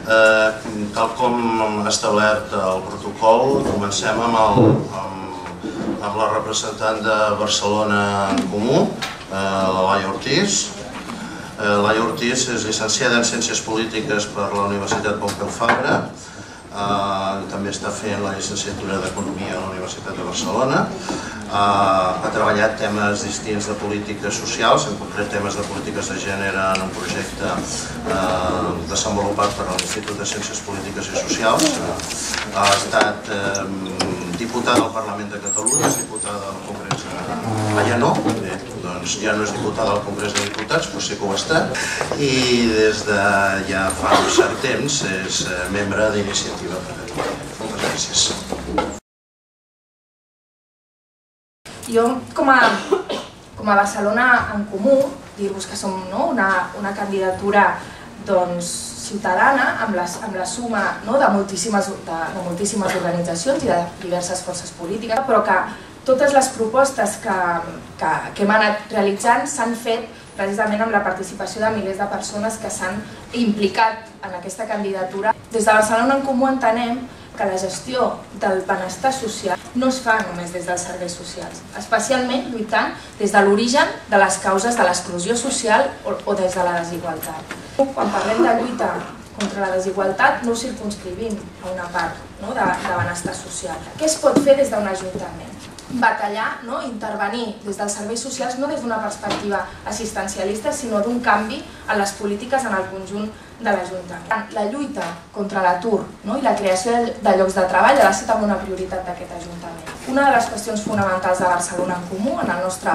Tal com ha establert el protocol, comencem amb la representant de Barcelona en Comú, la Laia Ortiz. Laia Ortiz és llicenciada en Ciències Polítiques per la Universitat Pompeu Fabra. També està fent la llicenciatura d'Economia a la Universitat de Barcelona. Ha treballat temes distints de polítiques socials, en concret temes de polítiques de gènere en un projecte desenvolupat per l'Institut de Ciències Polítiques i Socials. Ha estat diputada al Parlament de Catalunya, és diputada al Congrés ja no és diputada al Congrés de Diputats, però sí que ho ha estat, i des de ja fa un cert temps és membre d'Iniciativa per Catalunya. Moltes gràcies. Jo, com a Barcelona en Comú, dir-vos que som una candidatura ciutadana amb la suma de moltíssimes organitzacions i de diverses forces polítiques, però que totes les propostes que hem anat realitzant s'han fet precisament amb la participació de milers de persones que s'han implicat en aquesta candidatura. Des de Barcelona en Comú entenem que la gestió del benestar social no es fa només des dels serveis socials, especialment lluitant des de l'origen de les causes de l'exclusió social o des de la desigualtat. Quan parlem de lluita contra la desigualtat no ho circumscrivim a una part de benestar social. Què es pot fer des d'un ajuntament? Batallar, intervenir des dels serveis socials no des d'una perspectiva assistencialista, sinó d'un canvi en les polítiques en el conjunt de l'Ajuntament. La lluita contra l'atur i la creació de llocs de treball ha de ser també una prioritat d'aquest Ajuntament. Una de les qüestions fonamentals de Barcelona en Comú, en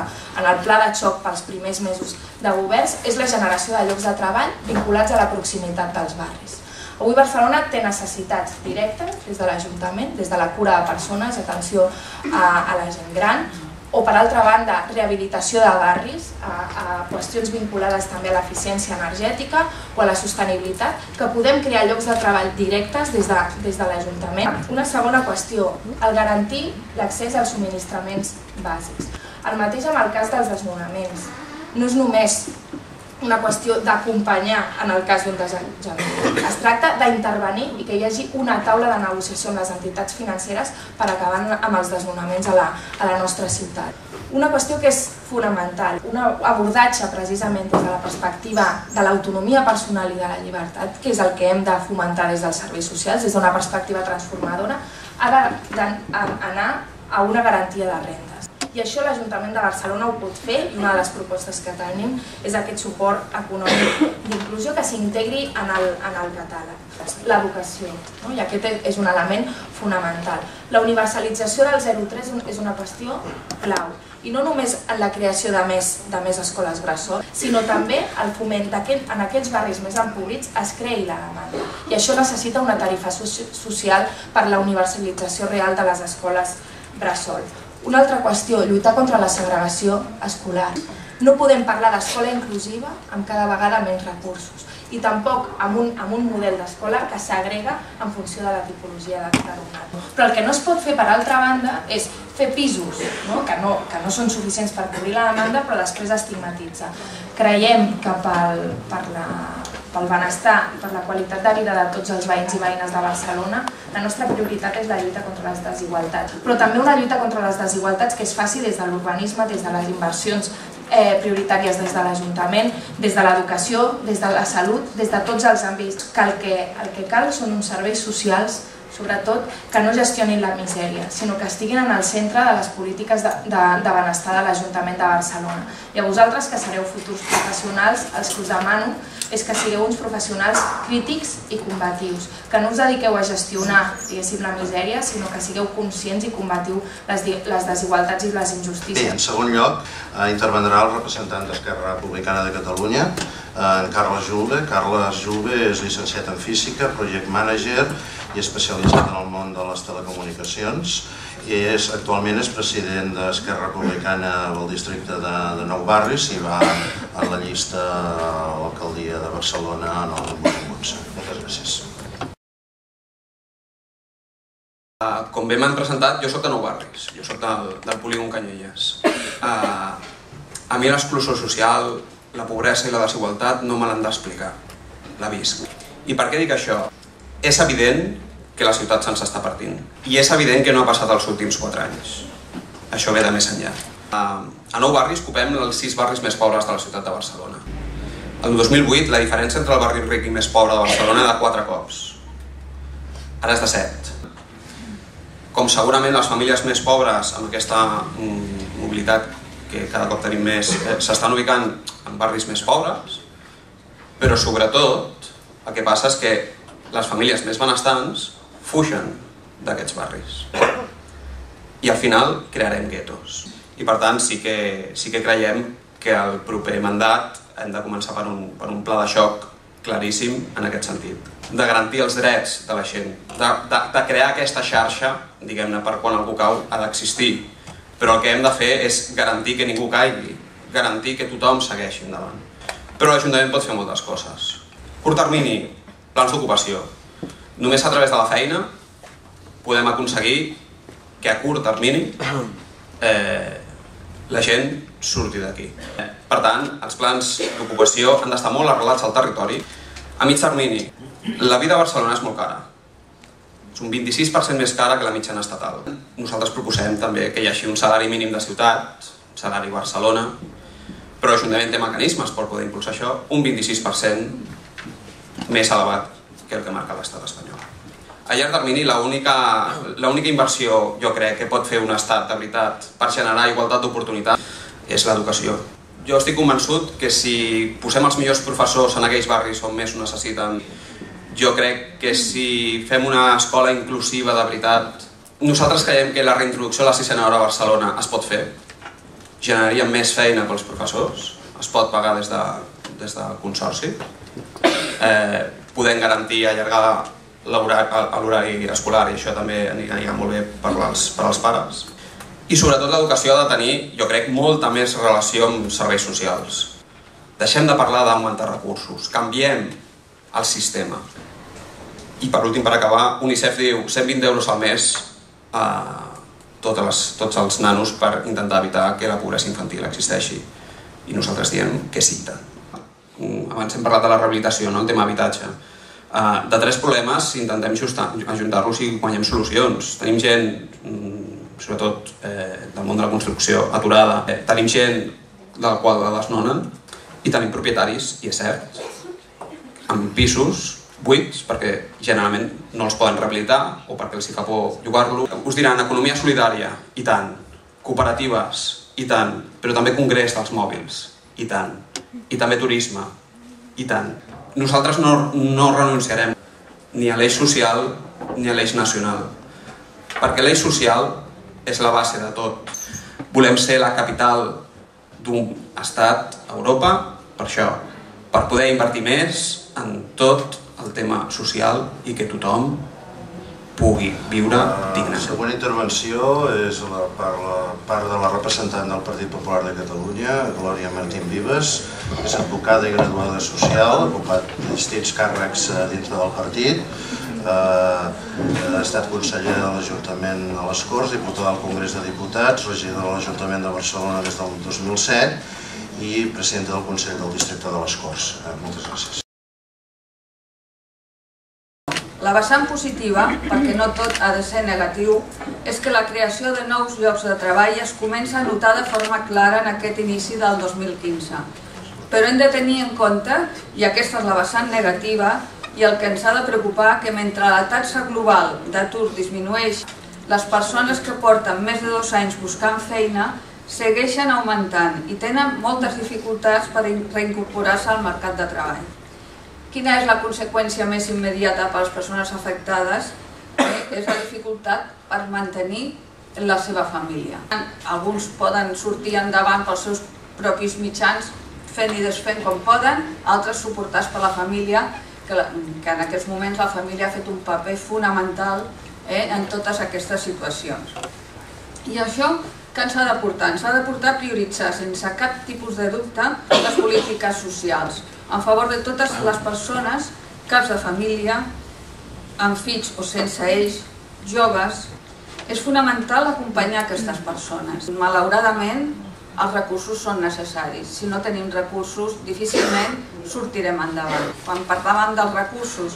el pla de xoc pels primers mesos de governs, és la generació de llocs de treball vinculats a la proximitat dels barris. Avui Barcelona té necessitats directes des de l'Ajuntament, des de la cura de persones, atenció a la gent gran, o per altra banda rehabilitació de barris, a qüestions vinculades també a l'eficiència energètica o a la sostenibilitat, que podem crear llocs de treball directes des de l'Ajuntament. Una segona qüestió, el garantir l'accés als subministraments bàsics. El mateix amb el cas dels desnonaments. No és només una qüestió d'acompanyar en el cas d'un desallotjament. Es tracta d'intervenir i que hi hagi una taula de negociació amb les entitats financeres per acabar amb els desnonaments a la nostra ciutat. Una qüestió que és fonamental, un abordatge precisament des de la perspectiva de l'autonomia personal i de la llibertat, que és el que hem de fomentar des dels serveis socials, des d'una perspectiva transformadora, ha d'anar a una garantia de rendes. I això l'Ajuntament de Barcelona ho pot fer, i una de les propostes que tenim és aquest suport econòmic d'inclusió que s'integri en el catàleg. L'educació, i aquest és un element fonamental. La universalització del 0-3 és una qüestió clau, i no només en la creació de més escoles bressol, sinó també el foment que en aquells barris més empobrits es creï la demanda. I això necessita una tarifa social per la universalització real de les escoles bressol. Una altra qüestió, lluitar contra la segregació escolar. No podem parlar d'escola inclusiva amb cada vegada menys recursos i tampoc amb un model d'escola que s'agrega en funció de la tipologia d'alumnat. Però el que no es pot fer, per altra banda, és fer pisos que no són suficients per cobrir la demanda, però després estigmatitza. Creiem que pel benestar i per la qualitat de vida de tots els veïns i veïnes de Barcelona, la nostra prioritat és la lluita contra les desigualtats. Però també una lluita contra les desigualtats que es faci des de l'urbanisme, des de les inversions prioritàries des de l'Ajuntament, des de l'educació, des de la salut, des de tots els àmbits. El que cal són uns serveis socials, sobretot, que no gestionin la misèria, sinó que estiguin en el centre de les polítiques de benestar de l'Ajuntament de Barcelona. I a vosaltres, que sereu futurs professionals, els que us demano és que sigueu uns professionals crítics i combatius, que no us dediqueu a gestionar, diguéssim, la misèria, sinó que sigueu conscients i combatiu les desigualtats i les injustícies. En segon lloc, intervendrà el representant d'Esquerra Republicana de Catalunya, en Carles Julve. Carles Julve és llicenciat en Física, Project Manager i especialitzat en el món de les telecomunicacions. Actualment és president d'Esquerra Republicana del districte de Nou Barris i va a la llista a l'alcaldia de Barcelona en el 2011. Moltes gràcies. Com bé m'han presentat, jo soc de Nou Barris, jo soc del polígon Canyelles. A mi l'exclusió social, la pobresa i la desigualtat no me l'han d'explicar, la visc. I per què dic això? és evident que la ciutat se'ns està partint. I és evident que no ha passat els últims 4 anys. Això ve de més enllà. A 9 barris ocupem els 6 barris més pobres de la ciutat de Barcelona. El 2008 la diferència entre el barri ric i més pobre de Barcelona era de 4 cops. Ara és de 7. Com segurament les famílies més pobres, amb aquesta mobilitat que cada cop tenim més, s'estan ubicant en barris més pobres, però sobretot el que passa és que les famílies més benestants fugen d'aquests barris. I al final crearem guetos. I per tant sí que creiem que el proper mandat hem de començar per un pla de xoc claríssim en aquest sentit. De garantir els drets de la gent, de crear aquesta xarxa, diguem-ne, per quan algú cau ha d'existir. Però el que hem de fer és garantir que ningú caigui, garantir que tothom segueixi endavant. Però l'Ajuntament pot fer moltes coses. Curt termini, plans d'ocupació. Només a través de la feina podem aconseguir que a curt termini la gent surti d'aquí. Per tant, els plans d'ocupació han d'estar molt arrelats al territori. A mig termini, la vida a Barcelona és molt cara. És un 26% més cara que la mitjana estatal. Nosaltres proposem també que hi hagi un salari mínim de ciutat, un salari Barcelona, però l'Ajuntament té mecanismes per poder impulsar això, un 26% més elevat que el que marca l'estat espanyol. A llarg termini, l'única inversió, jo crec, que pot fer un estat de veritat per generar igualtat d'oportunitats és l'educació. Jo estic convençut que si posem els millors professors en aquells barris on més ho necessiten, jo crec que si fem una escola inclusiva de veritat, nosaltres creiem que la reintroducció a la 6a hora a Barcelona es pot fer, generaria més feina pels professors, es pot pagar des del consorci, podem garantir allargar l'horari escolar i això també anirà molt bé per als pares. I sobretot l'educació ha de tenir, jo crec, molta més relació amb serveis socials. Deixem de parlar d'augmentar recursos, canviem el sistema. I per últim, per acabar, UNICEF diu 120 euros al mes a tots els nanos per intentar evitar que la pobresa infantil existeixi. I nosaltres diem que sí, tant. Abans hem parlat de la rehabilitació, no? El tema habitatge. De 3 problemes intentem ajuntar-los i guanyem solucions. Tenim gent, sobretot del món de la construcció, aturada. Tenim gent del qual la desnonen i tenim propietaris, i és cert, amb pisos buits perquè generalment no els poden rehabilitar o perquè els hi fa por llogar-lo. Us diran economia solidària, i tant. Cooperatives, i tant. Però també congrés dels mòbils, i tant. I també turisme, i tant. Nosaltres no renunciarem ni a l'eix social ni a l'eix nacional, perquè l'eix social és la base de tot. Volem ser la capital d'un estat a Europa per això, per poder invertir més en tot el tema social i que tothom pugui viure dignament. La següent intervenció és per part de la representant del Partit Popular de Catalunya, Glòria Martín Vives. És advocada i graduada social, ha ocupat distints càrrecs dintre del partit. Ha estat consellera de l'Ajuntament a les Corts, diputada al Congrés de Diputats, regidora de l'Ajuntament de Barcelona des del 2007 i presidenta del Consell del Districte de les Corts. Moltes gràcies. La vessant positiva, perquè no tot ha de ser negatiu, és que la creació de nous llocs de treball es comença a notar de forma clara en aquest inici del 2015. Però hem de tenir en compte, i aquesta és la vessant negativa, i el que ens ha de preocupar, que mentre la taxa global d'atur disminueix, les persones que porten més de 2 anys buscant feina segueixen augmentant i tenen moltes dificultats per reincorporar-se al mercat de treball. Quina és la conseqüència més immediata per a les persones afectades? És la dificultat per mantenir la seva família. Alguns poden sortir endavant pels seus propis mitjans, fent i desfent com poden, altres suportats per la família, que en aquests moments la família ha fet un paper fonamental en totes aquestes situacions. I això què ens ha de portar? Ens ha de portar a prioritzar sense cap tipus de dubte les polítiques socials, en favor de totes les persones, caps de família, amb fills o sense ells, joves. És fonamental acompanyar aquestes persones. Malauradament, els recursos són necessaris. Si no tenim recursos, difícilment sortirem endavant. Quan parlàvem dels recursos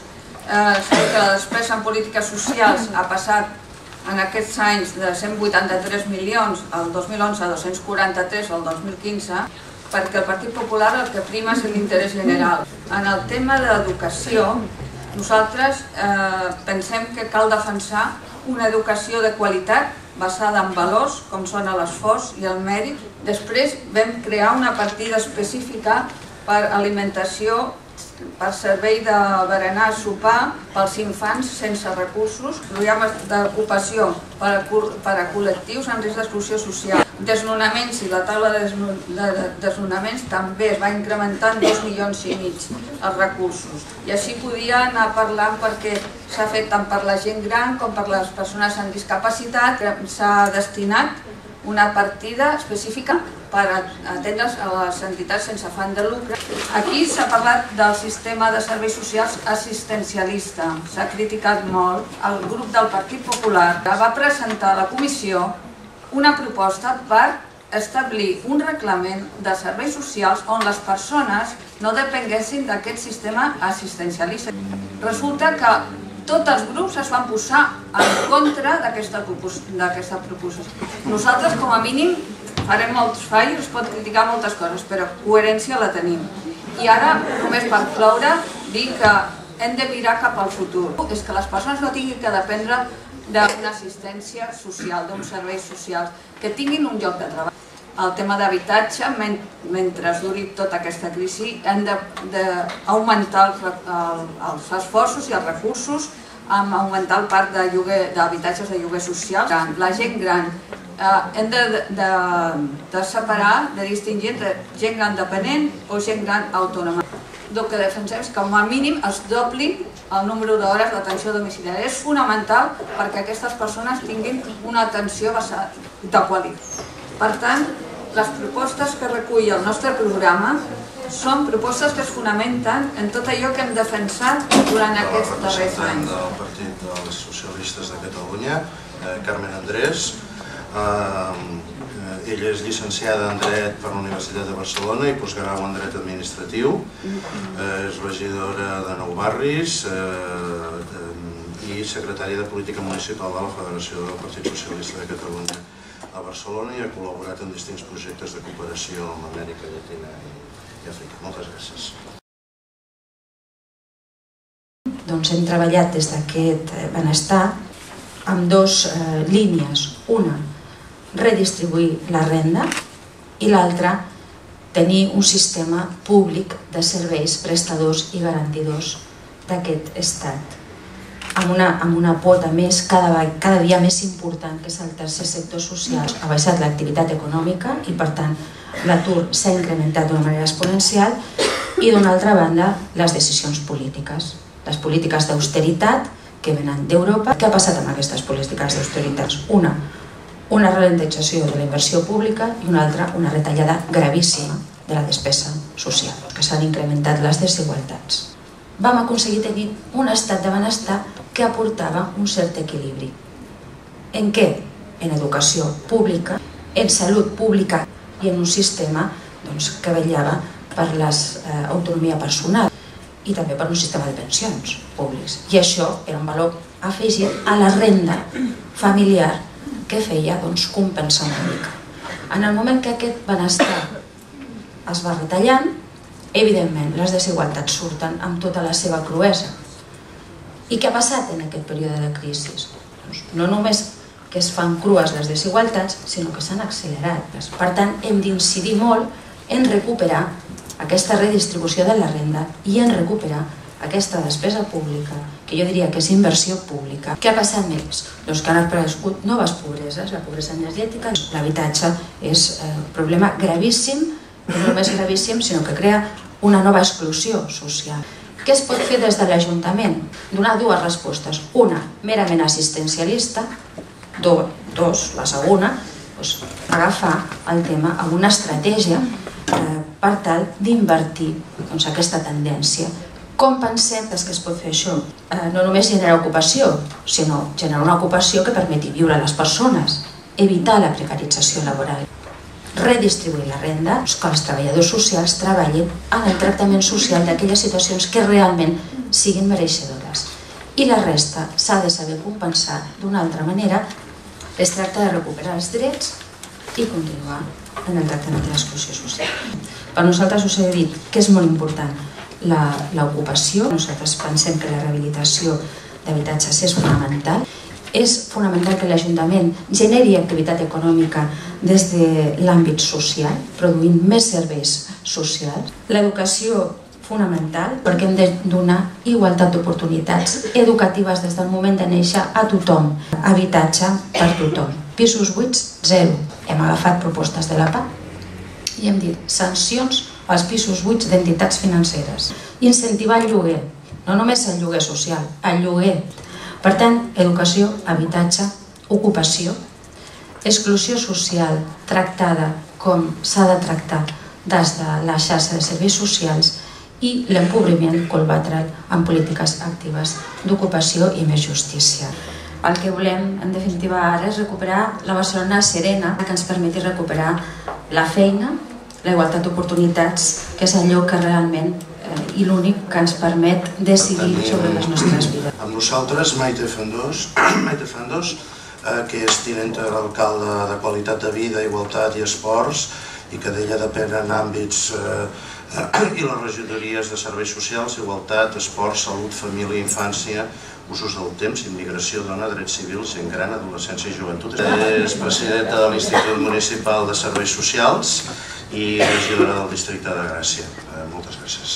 que la despesa en polítiques socials ha passat en aquests anys de 183 milions el 2011 a 243 el 2015, perquè el Partit Popular el que prima és l'interès general. En el tema d'educació, nosaltres pensem que cal defensar una educació de qualitat basada en valors com són l'esforç i el mèrit. Després vam crear una partida específica per alimentació, per servei de berenar, sopar, pels infants sense recursos, programes d'ocupació per a col·lectius en risc d'exclusió social. Desnonaments i la taula de desnonaments també es va incrementar en 2,5 milions els recursos. I així podia anar parlant perquè s'ha fet tant per la gent gran com per les persones amb discapacitat. S'ha destinat una partida específica per atendre's a les entitats sense afany de lucre. Aquí s'ha parlat del sistema de serveis socials assistencialista. S'ha criticat molt. El grup del Partit Popular va presentar a la comissió una proposta per establir un reglament de serveis socials on les persones no depenguessin d'aquest sistema assistencialista. Resulta que tots els grups es van posar en contra d'aquesta proposició. Nosaltres, com a mínim, farem molts fallos, es pot criticar moltes coses, però coherència la tenim. I ara, només per cloure, dir que hem de mirar cap al futur. És que les persones no tinguin que dependre d'una assistència social, d'uns serveis socials, que tinguin un lloc de treball. El tema d'habitatge, mentre duri tota aquesta crisi, hem d'augmentar els esforços i els recursos, augmentar el parc d'habitatges de lloguer social. La gent gran, hem de separar, de distingir entre gent gran dependent o gent gran autònoma. El que defensem és que com a mínim es dobli el número d'hores d'atenció domiciliària. És fonamental perquè aquestes persones tinguin una atenció de qualitat. Per tant, les propostes que recull el nostre programa són propostes que es fonamenten en tot allò que hem defensat durant aquests darrers anys. La representant del Partit dels Socialistes de Catalunya, Carmen Andrés. Ella és llicenciada en Dret per la Universitat de Barcelona i postgrau en Dret Administratiu. És regidora de Nou Barris i secretària de Política Municipal de la Federació del Partit Socialista de Catalunya a Barcelona i ha col·laborat en distints projectes de cooperació amb Amèrica Llatina i Àfrica. Moltes gràcies. Doncs hem treballat des d'aquest benestar amb dues línies. Una, redistribuir la renda i l'altra, tenir un sistema públic de serveis prestadors i garantidors d'aquest estat. Amb una pota més, cada dia més important, que és el tercer sector social. Ha baixat l'activitat econòmica i, per tant, l'atur s'ha incrementat d'una manera exponencial i, d'una altra banda, les decisions polítiques. Les polítiques d'austeritat que venen d'Europa. Què ha passat amb aquestes polítiques d'austeritats? Una ralentització de la inversió pública i una altra, una retallada gravíssima de la despesa social, que s'han incrementat les desigualtats. Vam aconseguir tenir un estat de benestar que aportava un cert equilibri. En què? En educació pública, en salut pública i en un sistema que vetllava per l'autonomia personal i també per un sistema de pensions públics. I això era un valor afegit a la renda familiar que feia compensar una mica. En el moment que aquest benestar es va retallant, evidentment les desigualtats surten amb tota la seva cruesa. I què ha passat en aquest període de crisi? No només que es fan crues les desigualtats, sinó que s'han accelerat. Per tant, hem d'incidir molt en recuperar aquesta redistribució de la renda i en recuperar aquesta despesa pública, que jo diria que és inversió pública. Què ha passat més? Doncs que han aparegut noves pobreses, la pobresa energètica. L'habitatge és un problema gravíssim, no només gravíssim, sinó que crea una nova exclusió social. Què es pot fer des de l'Ajuntament? Donar dues respostes. Una, merament assistencialista. Dos, la segona, agafar el tema amb una estratègia per tal d'invertir aquesta tendència. Com pensem que es pot fer això? No només generar ocupació, sinó generar una ocupació que permeti viure a les persones, evitar la precarització laboral, redistribuir la renda, que els treballadors socials treballin en el tractament social d'aquelles situacions que realment siguin mereixedores. i la resta s'ha de saber compensar d'una altra manera. Es tracta de recuperar els drets i continuar en el tractament de l'exclusió social. Per nosaltres us he dit que és molt important l'ocupació. Nosaltres pensem que la rehabilitació d'habitatges és fonamental. És fonamental que l'Ajuntament generi activitat econòmica des de l'àmbit social, produint més serveis socials. L'educació fonamental perquè hem de donar igualtat d'oportunitats educatives des del moment de néixer a tothom. Habitatge per tothom. Pisos buits, 0. Hem agafat propostes de l'APA i hem dit sancions als pisos buits d'entitats financeres. Incentivar el lloguer, no només el lloguer social, el lloguer. Per tant, educació, habitatge, ocupació, exclusió social tractada com s'ha de tractar des de la xarxa de serveis socials i l'empobriment combatre'l amb polítiques actives d'ocupació i més justícia. El que volem, en definitiva, ara és recuperar la Barcelona serena, que ens permeti recuperar la feina, la igualtat d'oportunitats, que és allò que realment i l'únic que ens permet decidir sobre les nostres vides. Amb nosaltres, Maite Fandós, que és tinenta d'alcalde de qualitat de vida, igualtat i esports, i que d'ella depenen àmbits i les regidories de serveis socials, igualtat, esport, salut, família, infància, usos del temps, immigració, dona, drets civils, gent gran, adolescència i joventut. És presidenta de l'Institut Municipal de Serveis Socials i regidora del districte de Gràcia. Moltes gràcies.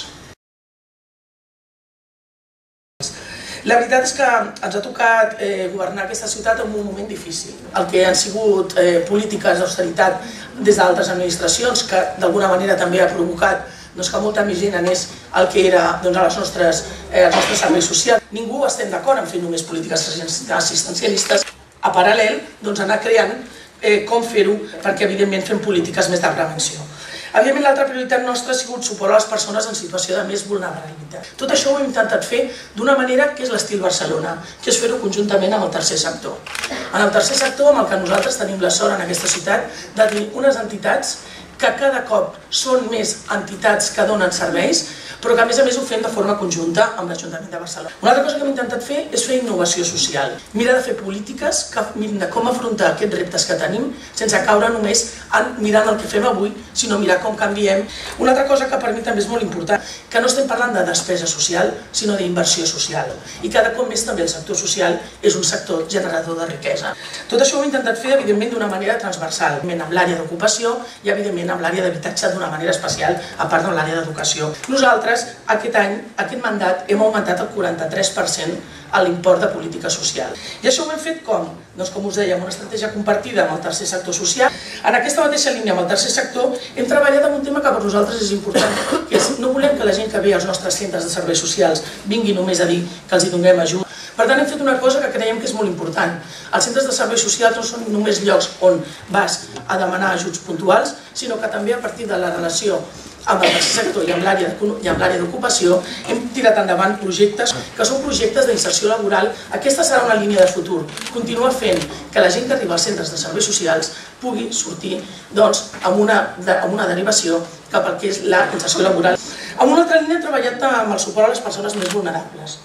La veritat és que ens ha tocat governar aquesta ciutat en un moment difícil. El que han sigut polítiques d'austeritat des d'altres administracions, que d'alguna manera també ha provocat que molta més gent anés al que era als nostres serveis socials. Ningú estem d'acord en fer només polítiques assistencialistes. A paral·lel, anar creant com fer-ho perquè evidentment fem polítiques més de prevenció. Evidentment, l'altra prioritat nostra ha sigut suport a les persones en situació de més vulnerabilitat. Tot això ho hem intentat fer d'una manera que és l'estil Barcelona, que és fer-ho conjuntament amb el tercer sector. En el tercer sector, amb el que nosaltres tenim la sort en aquesta ciutat de tenir unes entitats que cada cop són més entitats que donen serveis, però que a més ho fem de forma conjunta amb l'Ajuntament de Barcelona. Una altra cosa que hem intentat fer és fer innovació social, mirar de fer polítiques que mirin de com afrontar aquests reptes que tenim sense caure només mirant el que fem avui, sinó mirar com canviem. Una altra cosa que per mi també és molt important, que no estem parlant de despesa social, sinó d'inversió social, i cada cop més també el sector social és un sector generador de riquesa. Tot això ho hem intentat fer, evidentment, d'una manera transversal, amb l'àrea d'ocupació i, evidentment, amb l'àrea d'habitatge d'una manera especial, a part de l'àrea d'educació. Nosaltres, aquest any, aquest mandat, hem augmentat el 43% a l'import de política social. I això ho hem fet com? Doncs, com us deia, amb una estratègia compartida amb el tercer sector social. En aquesta mateixa línia, amb el tercer sector, hem treballat en un tema que per nosaltres és important, que és no volem que la gent que ve als nostres centres de serveis socials vingui només a dir que els hi donem ajuda. Per tant, hem fet una cosa que creiem que és molt important. Els centres de serveis socials no són només llocs on vas a demanar ajuts puntuals, sinó que també a partir de la relació amb el tercer sector i amb l'àrea d'ocupació hem tirat endavant projectes que són projectes d'inserció laboral. Aquesta serà una línia de futur. Continua fent que la gent que arriba als centres de serveis socials pugui sortir amb una derivació cap al que és la inserció laboral. En una altra línia hem treballat amb el suport a les persones més vulnerables.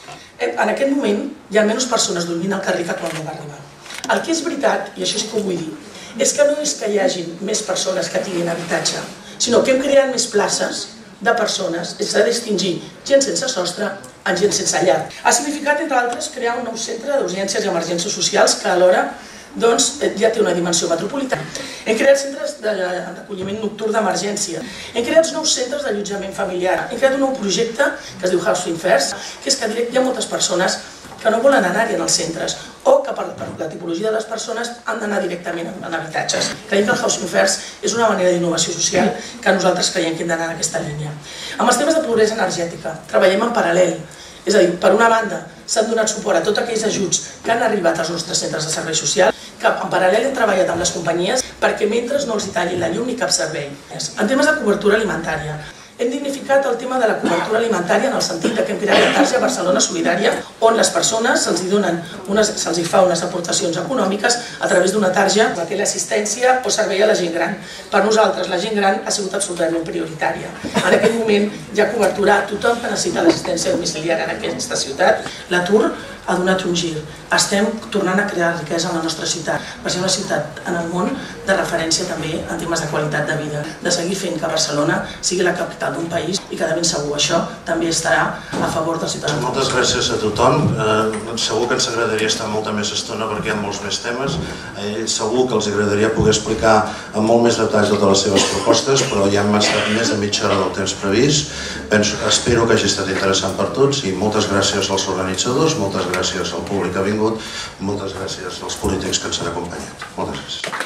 En aquest moment hi ha menys persones dormint al carrer que quan no va arribar. El que és veritat, i això sí que ho vull dir, és que no és que hi hagi més persones que tinguin habitatge, sinó que hem creat més places de persones, és a distingir gent sense sostre amb gent sense llar. Ha significat, entre altres, crear un nou centre d'urgències i emergències socials que alhora ja té una dimensió metropolitana. Hem creat centres d'acolliment nocturn d'emergència. Hem creat nous centres d'allotjament familiar. Hem creat un nou projecte que es diu Housing First, que és que hi ha moltes persones que no volen anar-hi en els centres o que per la tipologia de les persones han d'anar directament en habitatges. Creiem que el Housing First és una manera d'innovació social que nosaltres creiem que hem d'anar en aquesta línia. Amb els temes de pobresa energètica treballem en paral·lel. És a dir, per una banda, s'han donat suport a tots aquells ajuts que han arribat als nostres centres de serveis socials, que en paral·lel hem treballat amb les companyies perquè mentre no els tallin la llum ni cap servei. En temes de cobertura alimentària, Hem dignificat el tema de la cobertura alimentària en el sentit que hem creat la targeta Barcelona Solidària, on les persones se'ls fa unes aportacions econòmiques a través d'una targeta que té l'assistència o servei a la gent gran. Per nosaltres la gent gran ha sigut absolutament prioritària. En aquest moment hi ha cobertura a tothom que necessita l'assistència domiciliària en aquesta ciutat. L'atur ha donat un gir. Estem tornant a crear riquesa en la nostra ciutat, per ser una ciutat en el món de referència també en temes de qualitat de vida, de seguir fent que Barcelona sigui la capital d'un país i que de ben segur això també estarà a favor dels ciutadans. Moltes gràcies a tothom. Segur que ens agradaria estar molta més estona perquè hi ha molts més temes. Segur que els agradaria poder explicar amb molt més detall totes les seves propostes, però ja hem estat més de mitja hora del temps previst. Espero que hagi estat interessant per tots i moltes gràcies als organitzadors, moltes gràcies al públic que ha vingut, moltes gràcies als polítics que ens han acompanyat. Moltes gràcies.